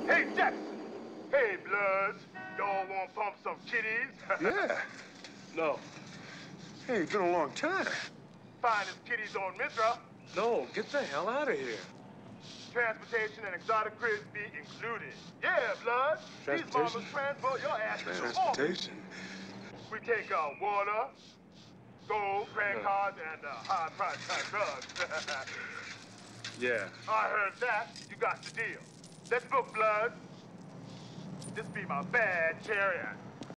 Hey, Jackson. Hey, Bloods. Y'all want to pump some kitties? Yeah. No. Hey, it's been a long time. Finest kitties on Mithra. No, get the hell out of here. Transportation and exotic goods be included. Yeah, Blood. These mamas Transportation? transport your ass to the office. Transportation? We take water, gold, credit cards, and high-price type drugs. Yeah. I heard that. You got the deal. Let's book, Blood. This be my bad chariot.